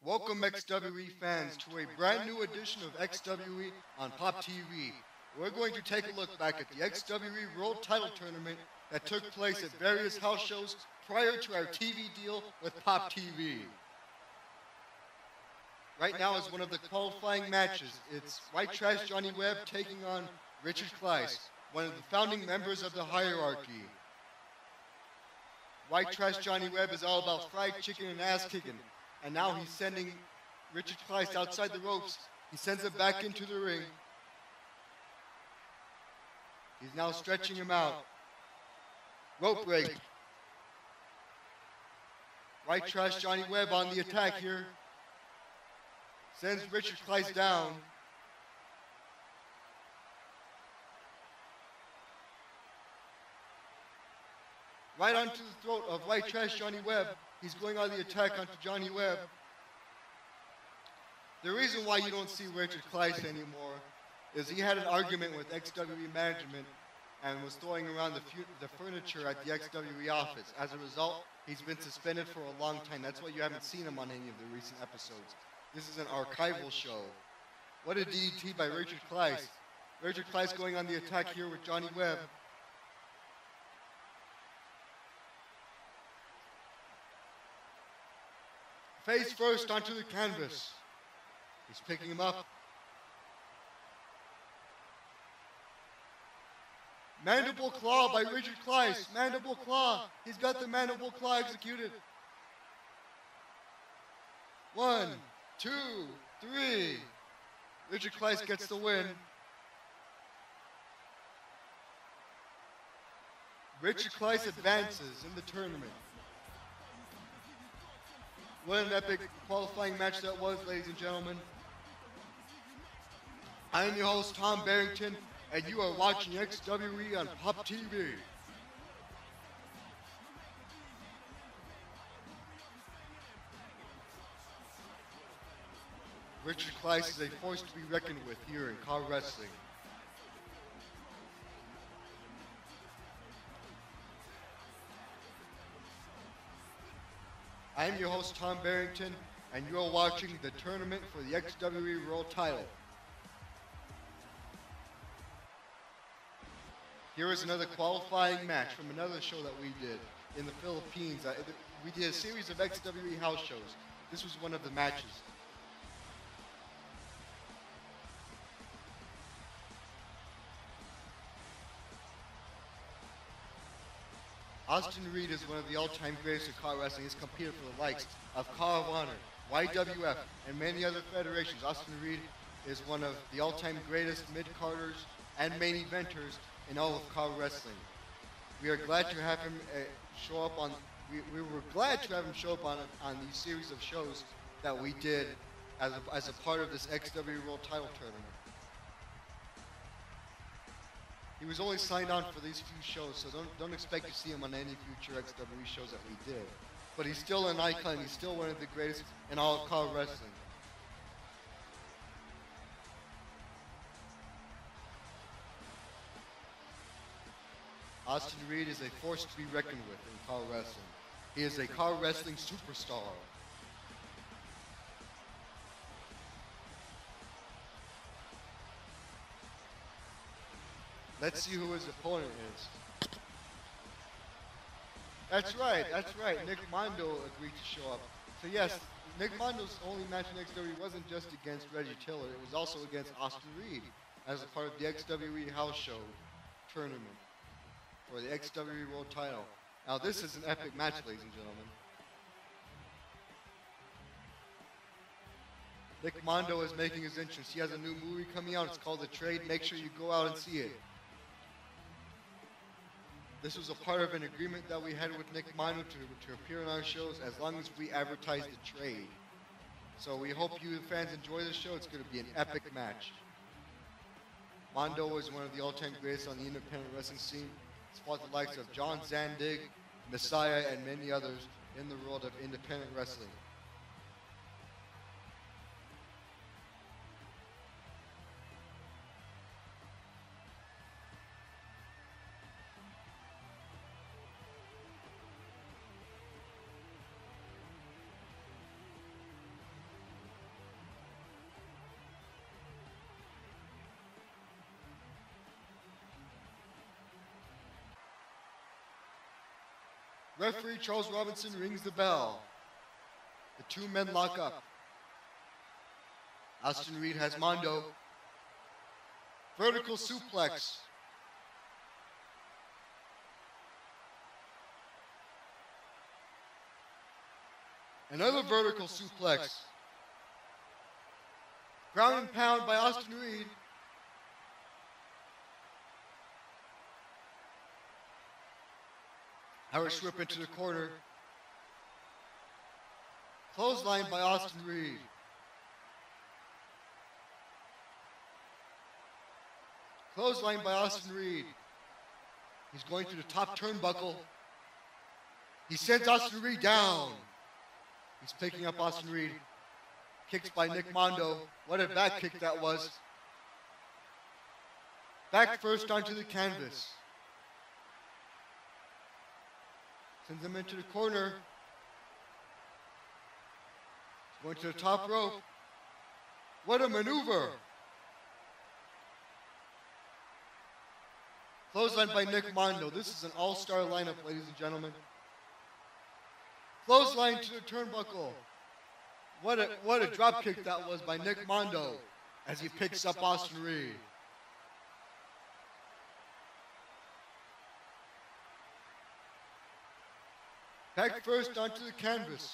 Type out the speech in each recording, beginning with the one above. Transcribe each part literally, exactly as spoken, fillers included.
Welcome X W E fans to a brand new edition of X W E on Pop T V. We're going to take a look back at the X W E World Title Tournament that took place at various house shows prior to our T V deal with Pop T V. Right now is one of the qualifying matches. It's White Trash Johnny Webb taking on Richard Kleiss, one of the founding members of the hierarchy. White Trash Johnny Webb is all about fried chicken and ass kicking, and now he's sending Richard Kleiss outside the ropes. He sends him back into the ring. He's now stretching him out. Rope break. White Trash Johnny Webb on the attack here. Sends Richard Kleiss down. Right onto the throat of White Trash Johnny Webb. He's going on the attack onto Johnny Webb. The reason why you don't see Richard Kleiss anymore is he had an argument with X W E management and was throwing around the, the furniture at the X W E office. As a result, he's been suspended for a long time. That's why you haven't seen him on any of the recent episodes. This is an archival show. What a D D T by Richard Kleiss. Richard Kleiss going on the attack here with Johnny Webb. Face first onto the canvas. He's picking him up. Mandible claw by Richard Kleiss. Mandible claw. He's got the mandible claw executed. One, two, three. Richard Kleiss gets the win. Richard Kleiss advances in the tournament. What an epic qualifying match that was, ladies and gentlemen. I am your host, Tom Barrington, and you are watching X W E on Pop T V. Richard Kleiss is a force to be reckoned with here in car wrestling. I am your host, Tom Barrington, and you are watching the tournament for the X W E World Title. Here is another qualifying match from another show that we did in the Philippines. Uh, we did a series of X W E house shows. This was one of the matches. Austin Reed is one of the all-time greatest in car wrestling. He's competed for the likes of Car of Honor, Y W F, and many other federations. Austin Reed is one of the all-time greatest mid-carders and main eventers in all of car wrestling. We are glad to have him uh, show up on. We, we were glad to have him show up on on these series of shows that we did as a, as a part of this X W E World Title tournament. He was only signed on for these few shows, so don't, don't expect to see him on any future X W E shows that we did. But he's still an icon. He's still one of the greatest in all of car wrestling. Austin Reed is a force to be reckoned with in car wrestling. He is a car wrestling superstar. Let's see who his opponent is. That's right, that's right. Nick Mondo agreed to show up. So yes, Nick Mondo's only match in X W E wasn't just against Reggie Tiller, it was also against Austin Reed as a part of the X W E House Show tournament for the X W E World Title. Now this is an epic match, ladies and gentlemen. Nick Mondo is making his entrance. He has a new movie coming out. It's called The Trade. Make sure you go out and see it. This was a part of an agreement that we had with Nick Mondo to, to appear on our shows as long as we advertise The Trade. So we hope you fans enjoy the show. It's going to be an epic match. Mondo is one of the all-time greatest on the independent wrestling scene. He's fought the likes of John Zandig, Messiah, and many others in the world of independent wrestling. Referee Charles Robinson rings the bell. The two men lock up. Austin Reed has Mondo. Vertical suplex. Another vertical suplex. Ground and pound by Austin Reed. Irish whip into the corner. Clothesline by Austin Reed. Clothesline by Austin Reed. He's going to the top turnbuckle. He sends Austin Reed down. He's picking up Austin Reed. Kicks by Nick Mondo. What a back kick that was. Back first onto the canvas. Sends him into the corner. He's going to the top rope. What a maneuver. Clothesline by Nick Mondo. This is an all-star lineup, ladies and gentlemen. Clothesline to the turnbuckle. What a, what a drop kick that was by Nick Mondo as he picks up Austin Reed. Back first onto the canvas.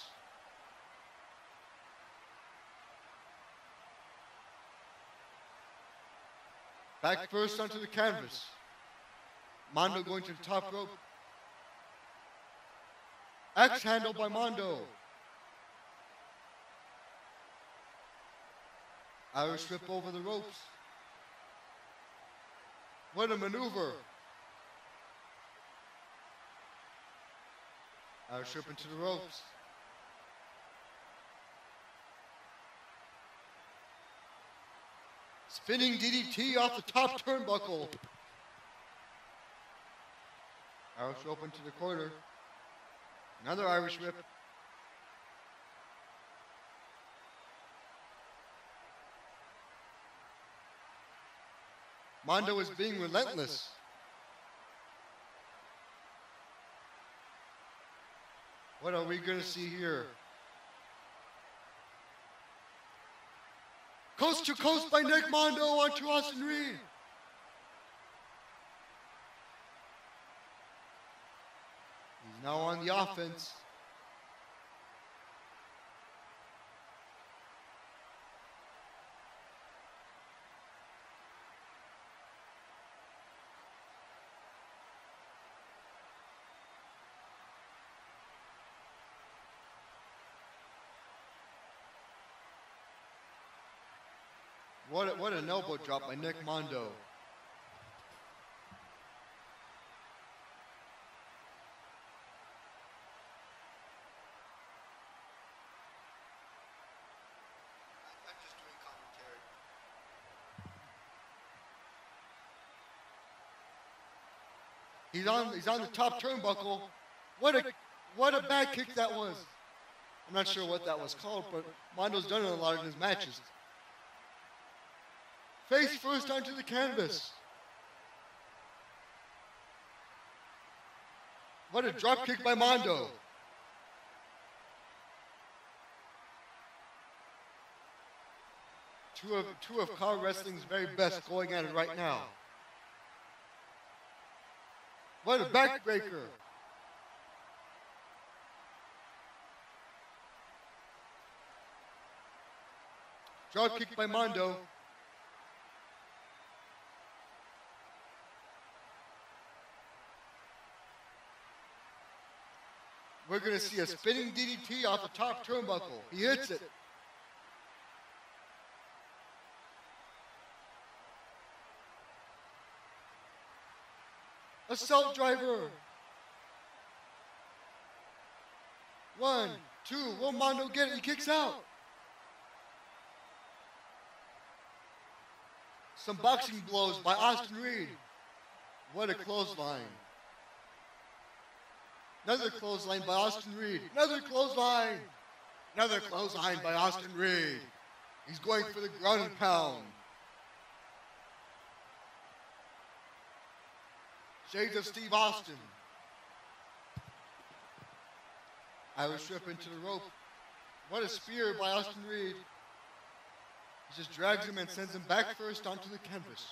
Back first onto the canvas. Mondo going to the top rope. Axe handle by Mondo. Irish whip over the ropes. What a maneuver. Irish whip into the ropes. Spinning D D T off the top turnbuckle. Irish whip into the corner. Another Irish whip. Mondo is being relentless. What are we going to see here? Coast to coast by Nick Mondo onto Austin Reed. He's now on the offense. What a, what an elbow drop by Nick Mondo. I'm just doing commentary. He's on he's on the top turnbuckle. What a what a back kick that was. I'm not sure what that was called, but Mondo's done it in a lot of his matches. Face first onto the canvas. What a drop kick by Mondo. Two of, two of car wrestling's very best going at it right now. What a backbreaker. Drop kick by Mondo. We're going to see a spinning D D T off the top turnbuckle. He hits it. Assault driver. One, two, will Mondo get it? He kicks out. Some boxing blows by Austin Reed. What a clothesline. Another clothesline by Austin Reed. Another clothesline. Another clothesline by Austin Reed. He's going for the ground and pound. Shades of Steve Austin. Irish whip into the rope. What a spear by Austin Reed. He just drags him and sends him back first onto the canvas.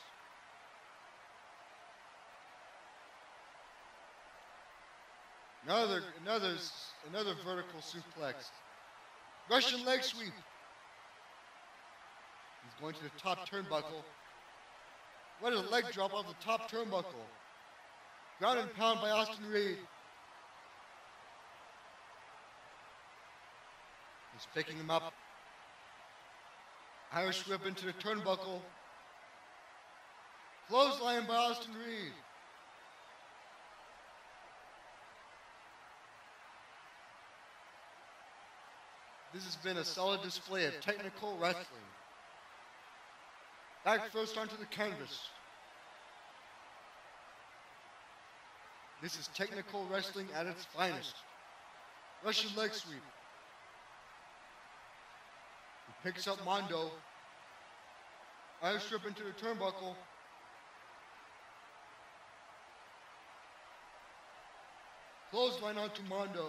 Another, another, another vertical suplex. Russian leg sweep. He's going to the top turnbuckle. What a leg drop off the top turnbuckle. Ground and pound by Austin Reed. He's picking him up. Irish whip into the turnbuckle. Clothesline by Austin Reed. This has been a solid display of technical wrestling. Back first onto the canvas. This is technical wrestling at its finest. Russian leg sweep. He picks up Mondo. Irish whip into the turnbuckle. Clothesline onto Mondo.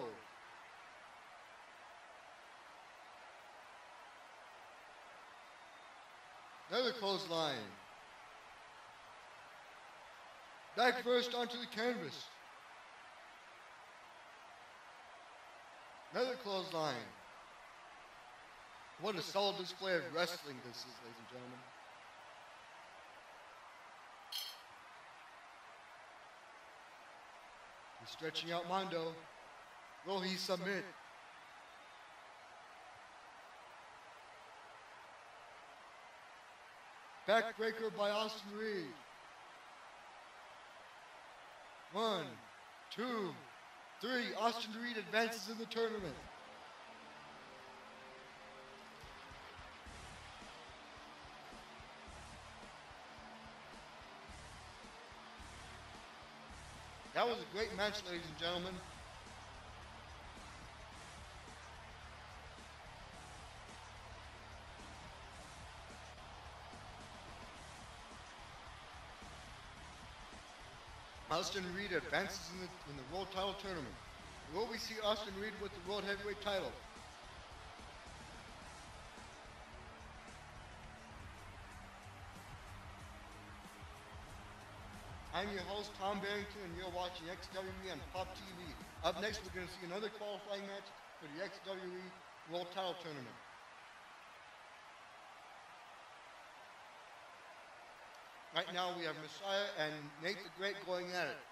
Another clothesline. Back first onto the canvas. Another clothesline. What a solid display of wrestling this is, ladies and gentlemen. He's stretching out Mondo. Will he submit? Backbreaker by Austin Reed. One, two, three. Austin Reed advances in the tournament. That was a great match, ladies and gentlemen. Austin Reed advances in the, in the World Title Tournament. Will we see Austin Reed with the World Heavyweight title? I'm your host, Tom Barrington, and you're watching X W E on Pop T V. Up next, we're going to see another qualifying match for the X W E World Title Tournament. Right now, we have Messiah and Nate the Great going at it.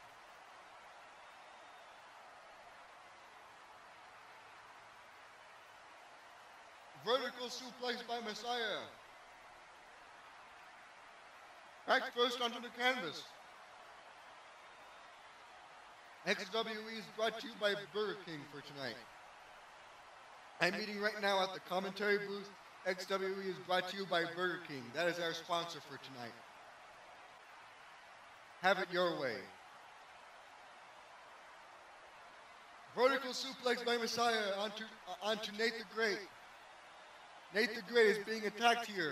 Vertical suplex by Messiah. Back first onto the canvas. X W E is brought to you by Burger King for tonight. I'm meeting right now at the commentary booth. X W E is brought to you by Burger King. That is our sponsor for tonight. Have it your way. Vertical suplex by Messiah onto, uh, onto Nate the Great. Nate the Great is being attacked here.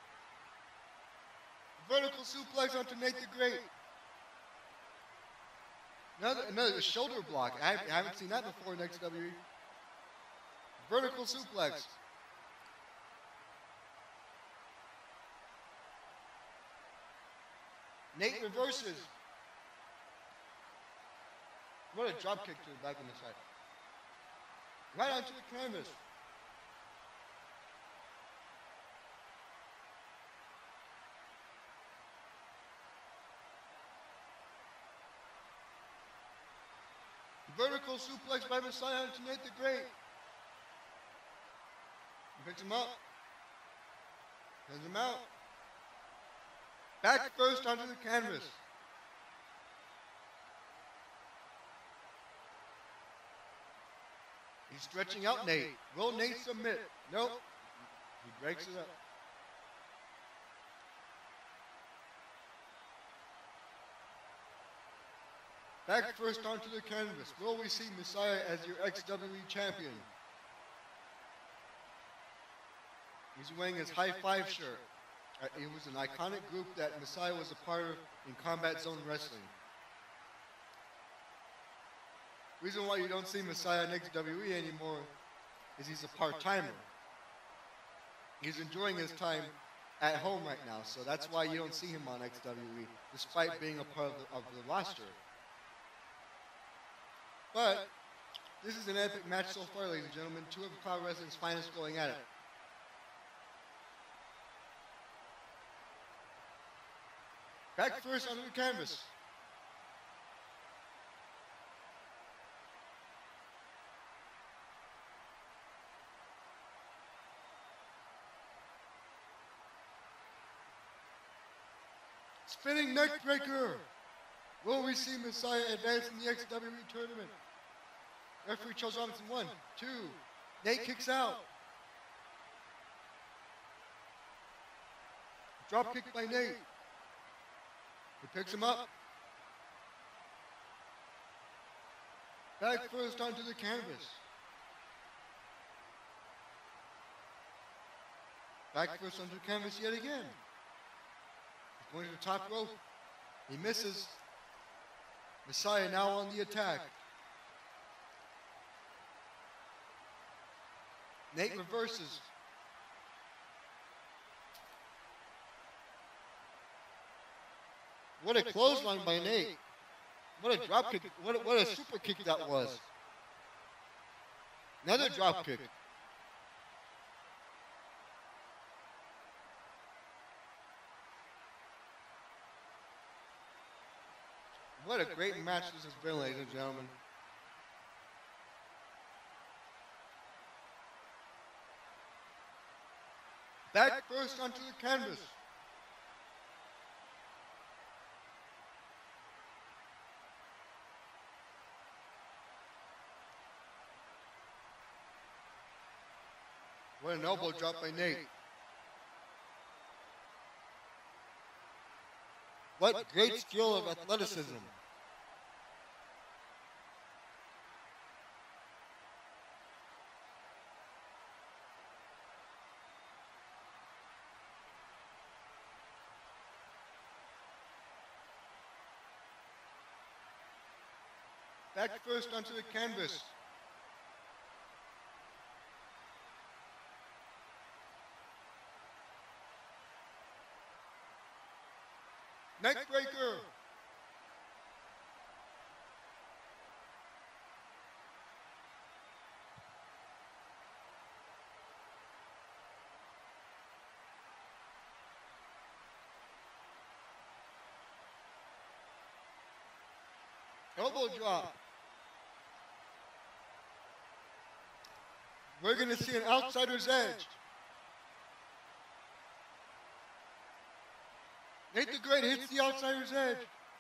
Vertical suplex onto Nate the Great. Another, another shoulder block. I, I haven't seen that before in X W E. Vertical suplex. Nate reverses. What a drop kick to the back of the side. Right onto the canvas. Vertical suplex by Messiah onto Nate the Great. He picks him up. Sends him out. Back first onto the canvas. He's stretching out Nate. Will Nate submit? Nope. He breaks it up. Back first onto the canvas. Will we see Messiah as your X W E champion? He's wearing his High Five shirt. Uh, it was an iconic group that Messiah was a part of in Combat Zone Wrestling. Reason why you don't see Messiah on X W E anymore is he's a part-timer. He's enjoying his time at home right now, so that's why you don't see him on X W E, despite being a part of the, of the roster. But this is an epic match so far, ladies and gentlemen. Two of Power Wrestling's finest going at it. Back first onto the canvas. Spinning neck breaker. Will we see Messiah advance in the X W E tournament? Referee Charles Robinson, one, two. Nate kicks out. Drop kick by Nate. He picks him up. Back first onto the canvas. Back first onto the canvas yet again. He's going to the top rope. He misses. Messiah now on the attack. Nate reverses. What a clothesline by Nate. What a drop kick. What a, what a super kick that was. Another drop kick. What a great match this has been, ladies and gentlemen. Back first onto the canvas. What an elbow drop by Nate. What great skill of athleticism. Back first onto the canvas. Neck breaker. Elbow drop. We're going to see an outsider's edge. Nate the Great hits the outsider's edge.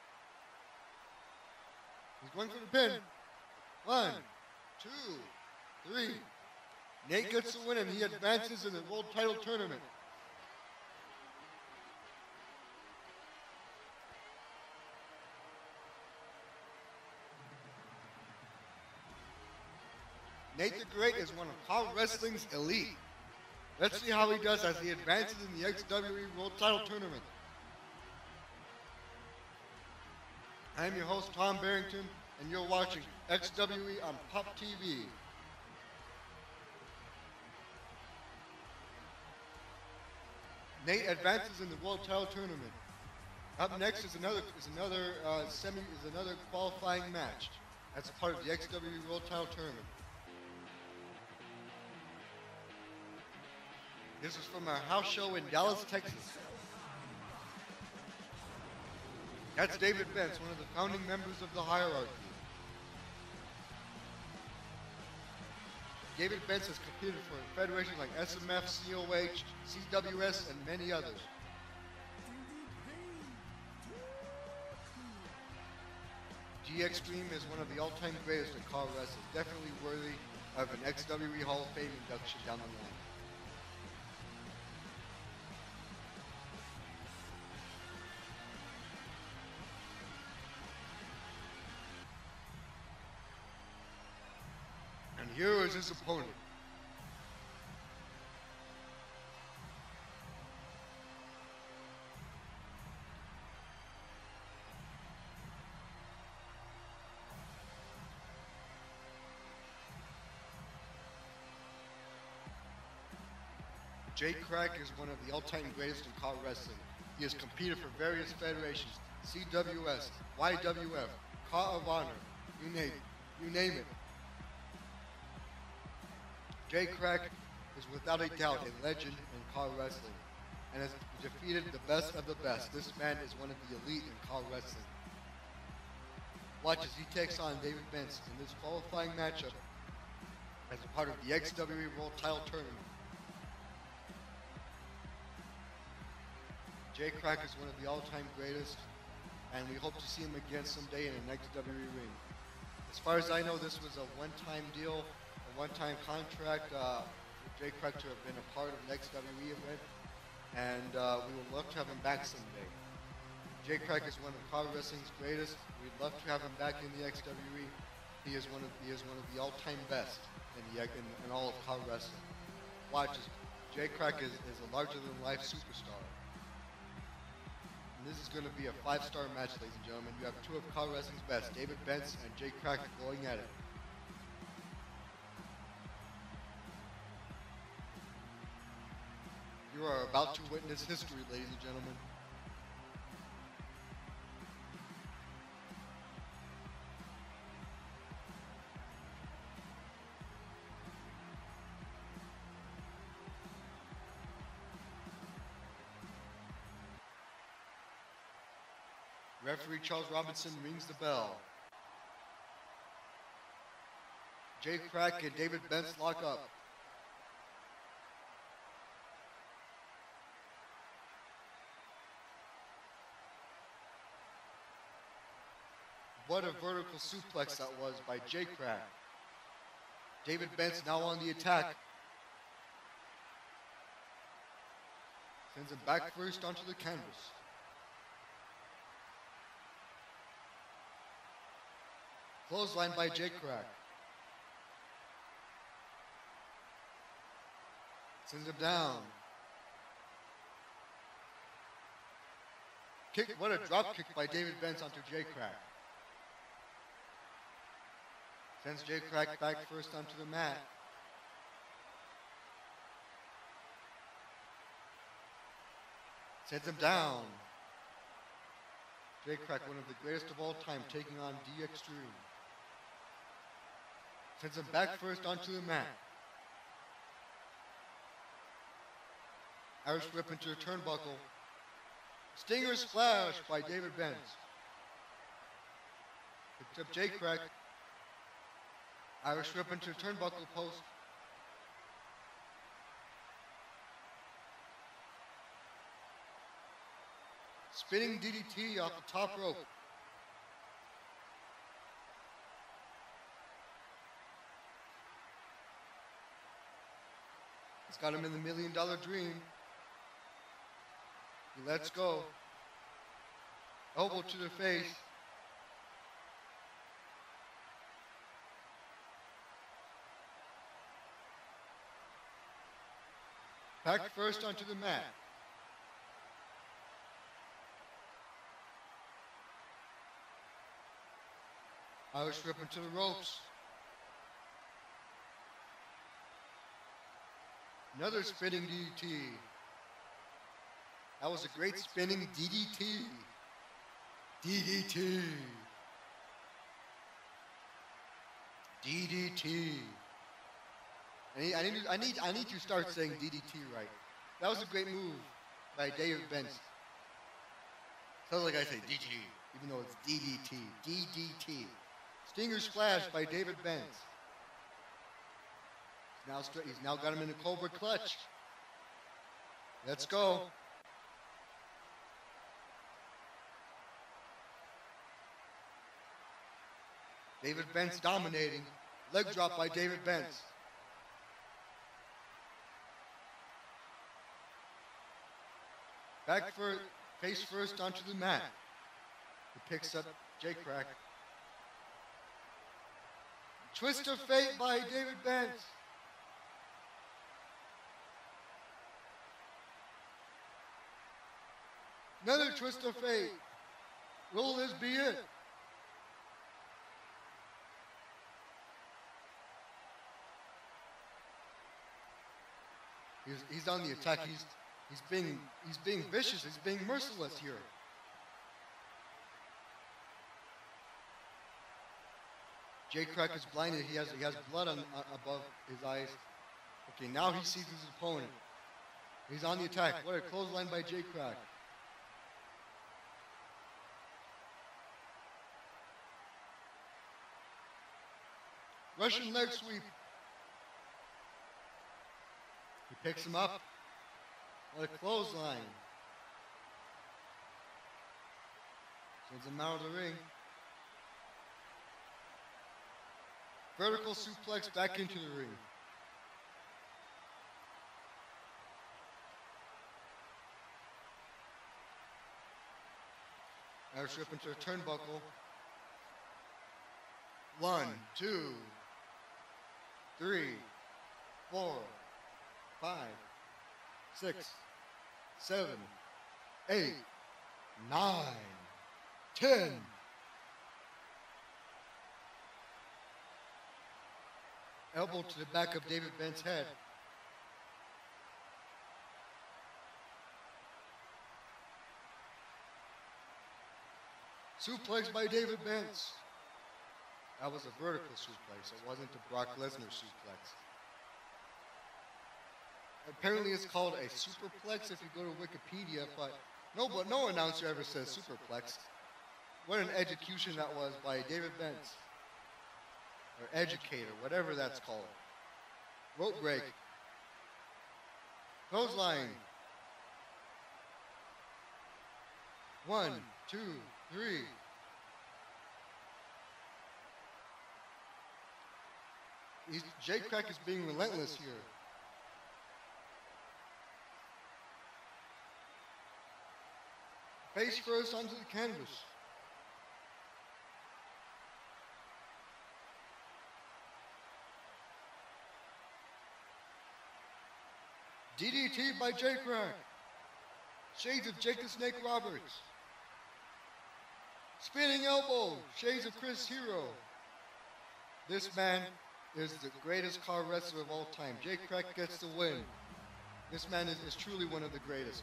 He's going for the pin. One, two, three. Nate gets the win and he advances in the world title tournament. Nate the Great is one of Power Wrestling's elite. Let's see how he does as he advances in the X W E World Title Tournament. I am your host, Tom Barrington, and you're watching X W E on Pop T V. Nate advances in the World Title Tournament. Up next is another is another uh, semi is another qualifying match. That's part of the X W E World Title Tournament. This is from our house show in Dallas, Texas. That's David Bentz, one of the founding members of the Hierarchy. David Bentz has competed for federations like S M F, C O H, C W S, and many others. G Extreme is one of the all-time greatest in car wrestling, definitely worthy of an X W E Hall of Fame induction down the line. And here is his opponent. Jay Crack is one of the all-time greatest in car wrestling. He has competed for various federations, C W S, Y W F, Car of Honor, you name it. You name it. Jay Crack is without a doubt a legend in car wrestling and has defeated the best of the best. This man is one of the elite in car wrestling. Watch as he takes on David Benson in this qualifying matchup as a part of the X W E World Title Tournament. Jay Crack is one of the all-time greatest, and we hope to see him again someday in an X W E ring. As far as I know, this was a one-time deal, a one-time contract uh, for Jay Crack to have been a part of an X W E event, and uh, we would love to have him back someday. Jay Crack is one of car wrestling's greatest. We'd love to have him back in the X W E. He is one of he is one of the all-time best in the in, in all of car wrestling. Watch as Jay Crack is, is a larger-than-life superstar. And this is going to be a five-star match, ladies and gentlemen. You have two of car wrestling's best, David Benson and Jay Crack, going at it. You are about to witness history, ladies and gentlemen. Referee Charles Robinson rings the bell. Jay Crack and David Benson lock up. What a vertical suplex that was by Jay Crack. David Benson now on the attack. Sends him back first onto the canvas. Clothesline by Jay Crack. Sends him down. Kick, what a drop kick by David Benson onto Jay Crack. Sends Jay Crack back first onto the mat. Sends him down. Jay Crack, one of the greatest of all time, taking on D Extreme. Sends him back first onto the mat. Irish whip into a turnbuckle. Stinger splash by David Benson. Picks up Jay Crack. Irish whip into a turnbuckle post. Spinning D D T off the top rope. It's got him in the million dollar dream. He lets go. Elbow to the face. Back first onto the mat. Irish whip into the ropes. Another spinning D D T. That was a great spinning D D T. D D T. D D T. I need, I need, I need, I need to start saying D D T right. That was a great move by David Benson. Sounds like I say D T, even though it's D D T. D D T. Stinger splash by David Benson. He's now, straight, he's now got him in a Cobra clutch. Let's go. David Benson dominating. Leg drop by David Benson. Back for face first onto the mat. He picks up Jay Crack. Twist of fate by David Benson. Another twist of fate. Will this be it? He's, he's on the attack. He's he's being he's being vicious. He's being merciless here. Jay Crack is blinded. He has he has blood on, uh, above his eyes. Okay, now he sees his opponent. He's on the attack. What a clothesline by Jay Crack. Russian leg sweep. He picks him up. What a clothesline. Sends him out of the ring. Vertical suplex back into the ring. Airstrip into a turnbuckle. One, two, three, four, five, six, seven, eight, nine, ten. Elbow to the back of David Bent's head. Suplex by David Bent. That was a vertical suplex. It wasn't a Brock Lesnar suplex. Apparently it's called a superplex if you go to Wikipedia, but no, but no announcer ever says superplex. What an execution that was by David Bent. Or educator, whatever that's called. Rope break. Clothesline. One, two, three. He's, Jay Crack is being relentless here. Face first onto the canvas. D D T by Jay Crack. Shades of Jake the Snake Roberts. Spinning elbow. Shades of Chris Hero. This man is the greatest car wrestler of all time. Jay Crack gets the win. This man is, is truly one of the greatest.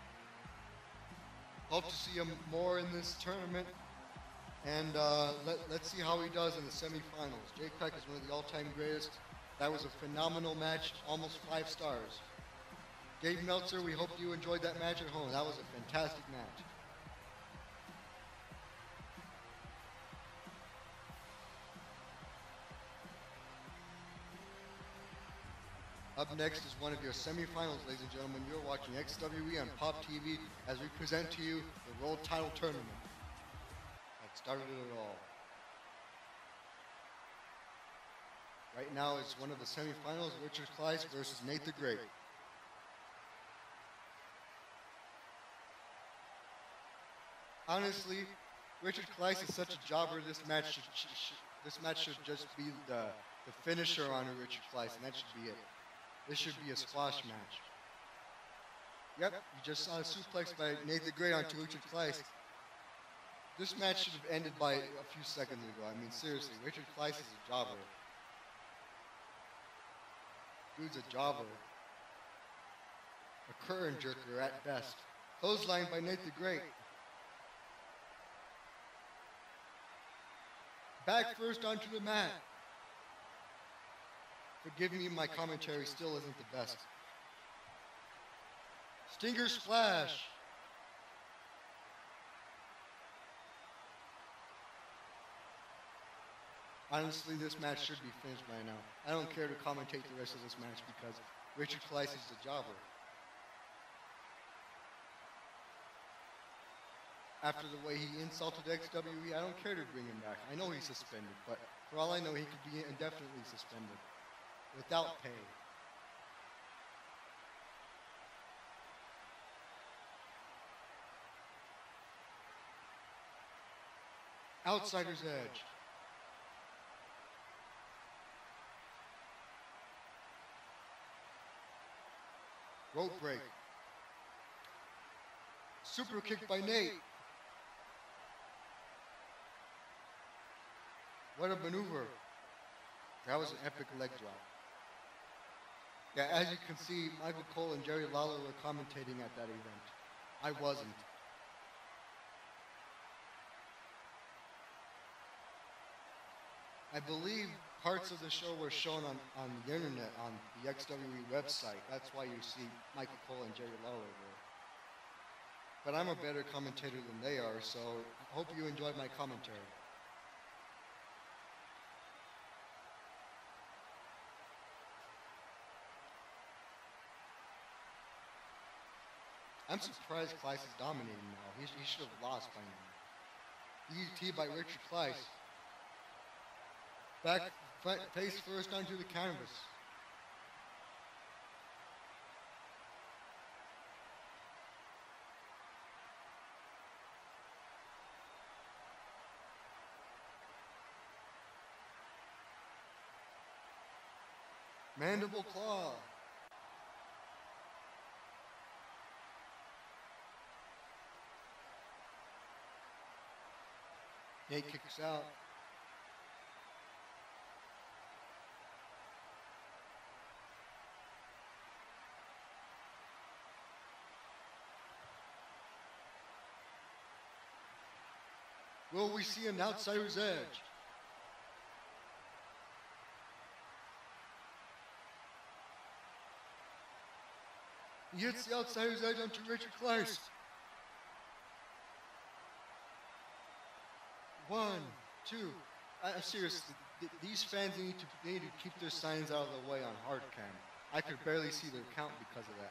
Hope to see him more in this tournament. And uh, let, let's see how he does in the semifinals. Jay Crack is one of the all-time greatest. That was a phenomenal match, almost five stars. Dave Meltzer, we hope you enjoyed that match at home. That was a fantastic match. Up next is one of your semifinals, ladies and gentlemen. You're watching X W E on Pop T V as we present to you the World Title Tournament. That started it all. Right now it's one of the semifinals, Richard Kleiss versus Nate the Great. Honestly, Richard Kleiss is such a jobber. This match should, should, should, this match should just be the, the finisher on a Richard Kleiss, and that should be it. This should be a squash match. Yep, you just saw a suplex by Nate the Great onto Richard Kleiss. This match should have ended by a few seconds ago. I mean, seriously, Richard Kleiss is a jobber. Dude's a jobber. A curtain jerker at best. Clothesline by Nate the Great. Back first onto the mat. Forgive me, my commentary still isn't the best. Stinger splash. Honestly, this match should be finished by now. I don't care to commentate the rest of this match because Richard Kleiss is the jobber. After the way he insulted X W E, I don't care to bring him back. I know he's suspended, but for all I know, he could be indefinitely suspended without pay. Outsider's Edge. Rope break. Super kick by Nate. What a maneuver. That was an epic leg drop. Yeah, as you can see, Michael Cole and Jerry Lawler were commentating at that event. I wasn't. I believe parts of the show were shown on, on the internet, on the X W E website. That's why you see Michael Cole and Jerry Lawler there. But I'm a better commentator than they are, so I hope you enjoyed my commentary. I'm surprised Kleiss is dominating now. He, he should have lost by now. D D T by Richard Kleiss. Back, front, face first onto the canvas. Mandible claw. Nate kicks out. Will we see an outsider's edge? He hits the outsider's edge onto Richard Kleiss. One, two. Uh, seriously, th these fans need to, need to keep their signs out of the way on hard cam. I could barely see their count because of that.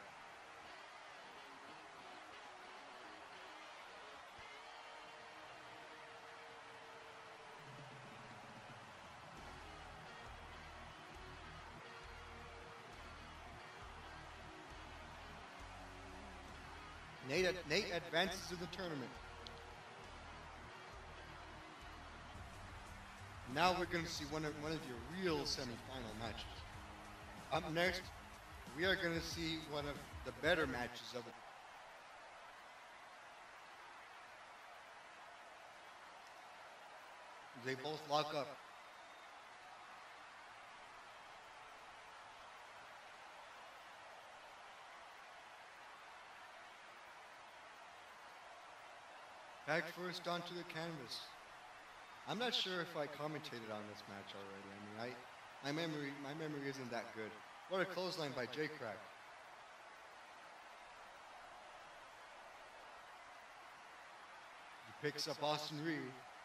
Nate, Nate advances to the tournament. Now we're going to see one of, one of your real semifinal matches. Up next, we are going to see one of the better matches of it. They both lock up. Back first onto the canvas. I'm not sure if I commentated on this match already. I mean, I, my memory, my memory isn't that good. What a clothesline by J-Crack. He picks up Austin Reed.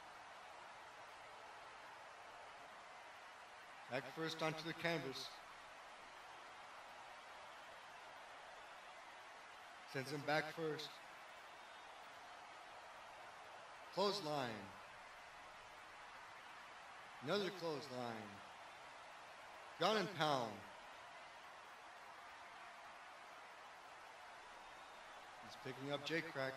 Back first onto the canvas. Sends him back first. Clothesline. Another clothesline. Ground and pound. He's picking up J-Crack.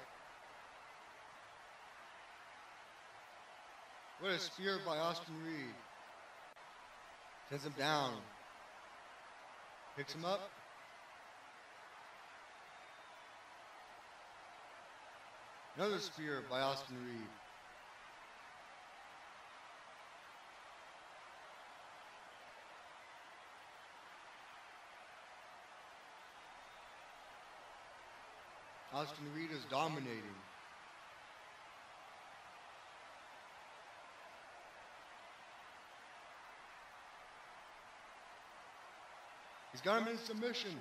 What a spear by Austin Reed. Sends him down. Picks him up. Another spear by Austin Reed. Austin Reed is dominating. He's got him in submission.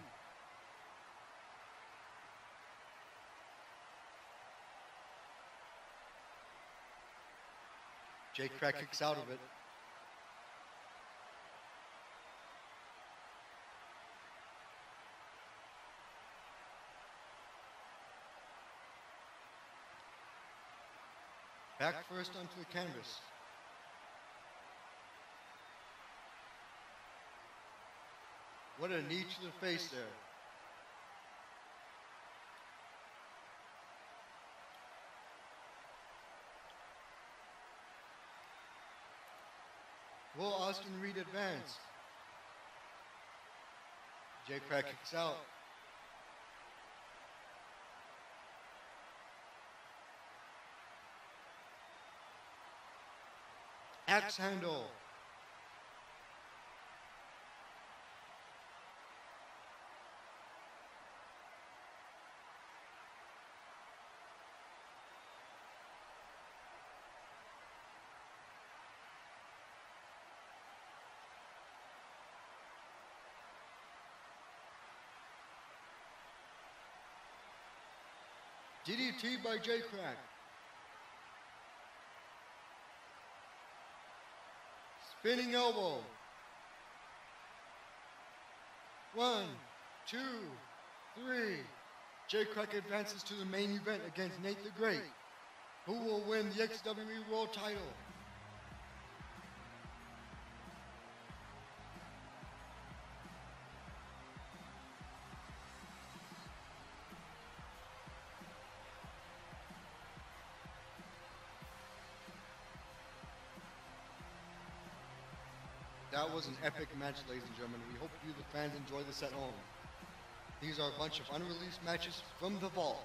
J-Crack kicks out of it. Back first onto the canvas. What a knee to the face there. Will Austin Reed advance? J-Crack kicks out. Axe handle. D D T by J-Crack. Spinning elbow. One, two, three. J-Crack advances to the main event against Nate the Great, who will win the X W E World title. That was an epic match, ladies and gentlemen. We hope you, the fans, enjoy this at home. These are a bunch of unreleased matches from the vault.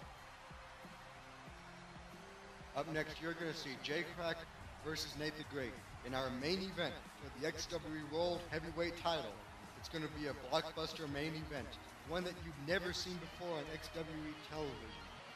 Up next, you're going to see J-Crack versus Nate the Great in our main event for the X W E World Heavyweight title. It's going to be a blockbuster main event, one that you've never seen before on X W E television.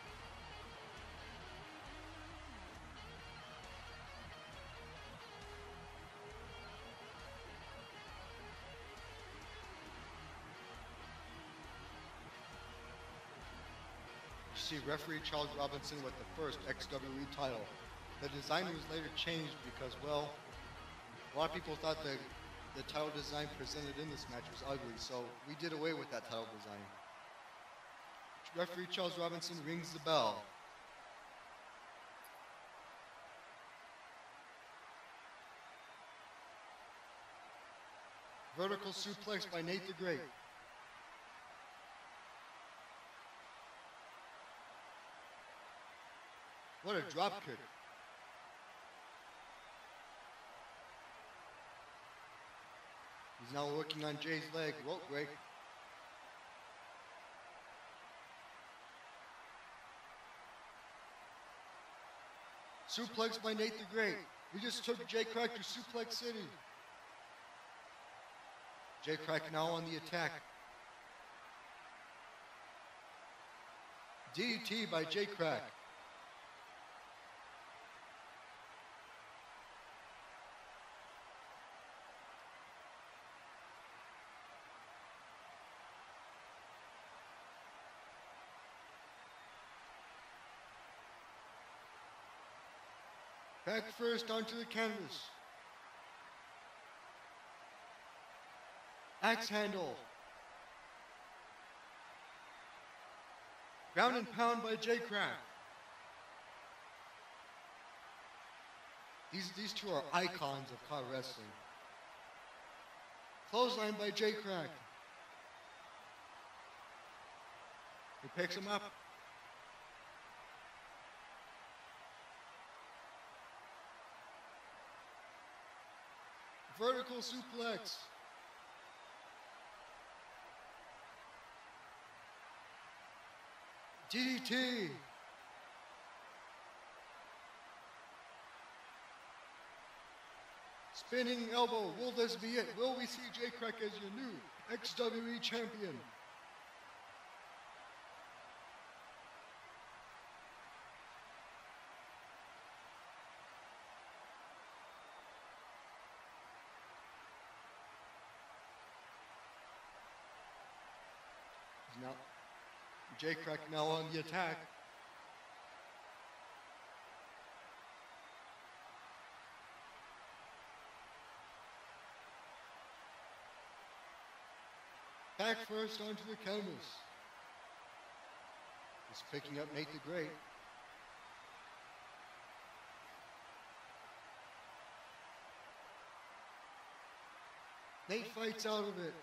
See referee Charles Robinson with the first X W E title. The design was later changed because, well, a lot of people thought the, the title design presented in this match was ugly, so we did away with that title design. Referee Charles Robinson rings the bell. Vertical suplex by Nate the Great. What a drop kick. He's now working on Jay's leg, rope break. Suplex by Nate the Great. He just took J-Crack to Suplex City. J-Crack now on the attack. D D T by J-Crack. Back first onto the canvas. Axe handle. Ground and pound by J-Crack. These, these two are icons of car wrestling. Clothesline by J-Crack. He picks him up. Vertical suplex. D D T. Spinning elbow. Will this be it? Will we see J-Crack as your new X W E champion? Now, J-Crack now on the attack. Back first onto the canvas. He's picking up Nate the Great. Nate fights out of it.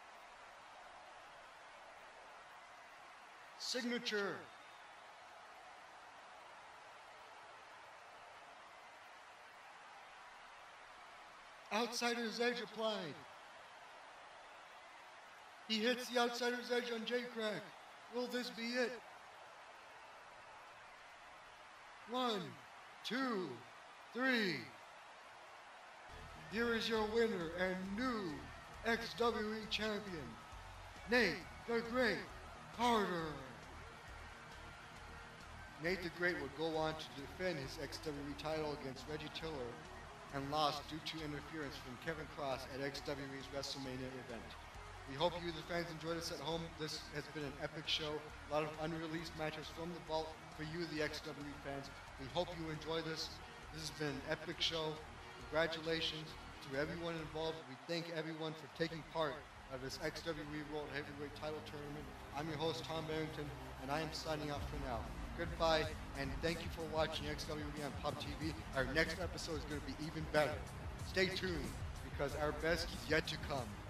Signature. Outsider's edge applied. He hits the outsider's edge on J-Crack. Will this be it? One, two, three. Here is your winner and new X W E champion, Nate the Great Carter. Nate the Great would go on to defend his X W E title against Reggie Tiller and lost due to interference from Kevin Cross at X W E's WrestleMania event. We hope you, the fans, enjoyed us at home. This has been an epic show. A lot of unreleased matches from the vault for you, the X W E fans. We hope you enjoy this. This has been an epic show. Congratulations to everyone involved. We thank everyone for taking part of this X W E World Heavyweight Title Tournament. I'm your host, Tom Barrington, and I am signing out for now. Goodbye, and thank you for watching X W E on Pop T V. Our next episode is going to be even better. Stay tuned, because our best is yet to come.